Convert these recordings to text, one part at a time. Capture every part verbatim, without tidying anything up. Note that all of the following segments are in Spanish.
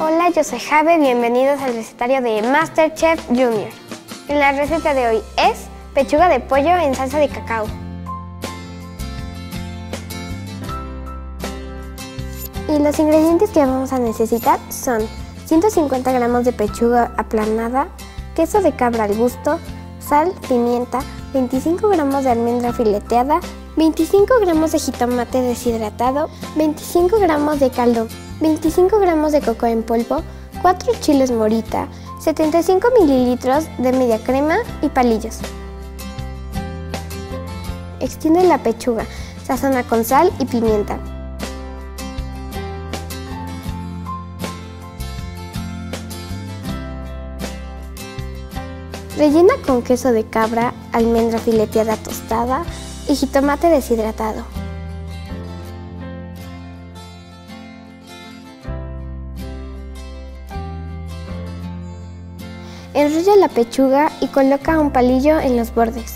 Hola, yo soy Jabe, bienvenidos al recetario de MasterChef Junior. La receta de hoy es pechuga de pollo en salsa de cacao. Y los ingredientes que vamos a necesitar son ciento cincuenta gramos de pechuga aplanada, queso de cabra al gusto, sal, pimienta, veinticinco gramos de almendra fileteada, veinticinco gramos de jitomate deshidratado, veinticinco gramos de caldo, veinticinco gramos de coco en polvo, cuatro chiles morita, setenta y cinco mililitros de media crema y palillos. Extiende la pechuga, sazona con sal y pimienta. Rellena con queso de cabra, almendra fileteada tostada y jitomate deshidratado. Enrolla la pechuga y coloca un palillo en los bordes.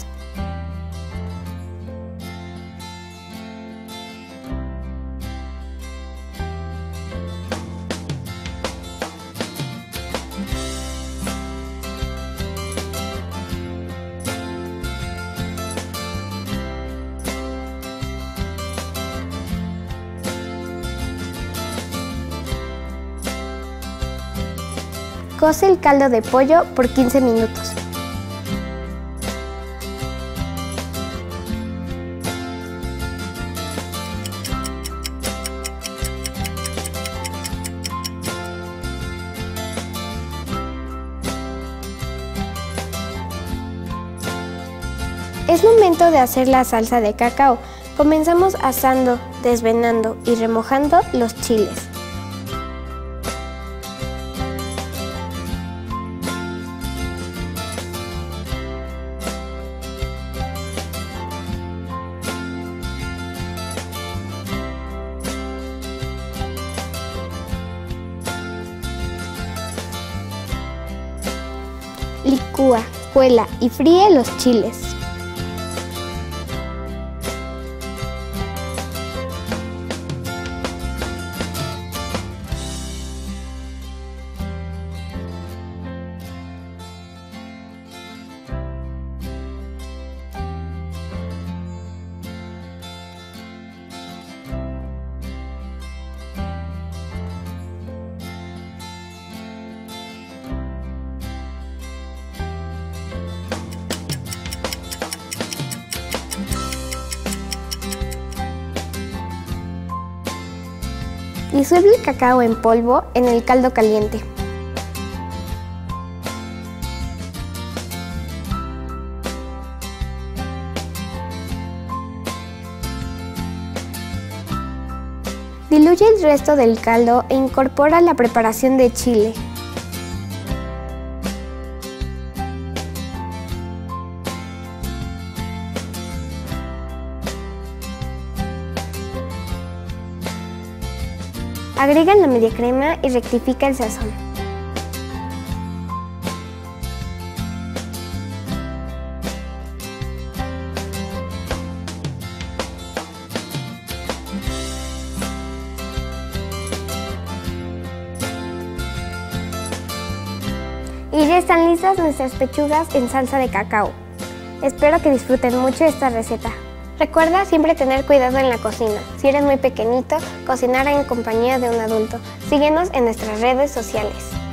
Cose el caldo de pollo por quince minutos. Es momento de hacer la salsa de cacao. Comenzamos asando, desvenando y remojando los chiles. Licúa, cuela y fríe los chiles. Disuelve el cacao en polvo en el caldo caliente. Diluye el resto del caldo e incorpora la preparación de chile. Agrega la media crema y rectifica el sazón. Y ya están listas nuestras pechugas en salsa de cacao. Espero que disfruten mucho esta receta. Recuerda siempre tener cuidado en la cocina. Si eres muy pequeñito, cocinar en compañía de un adulto. Síguenos en nuestras redes sociales.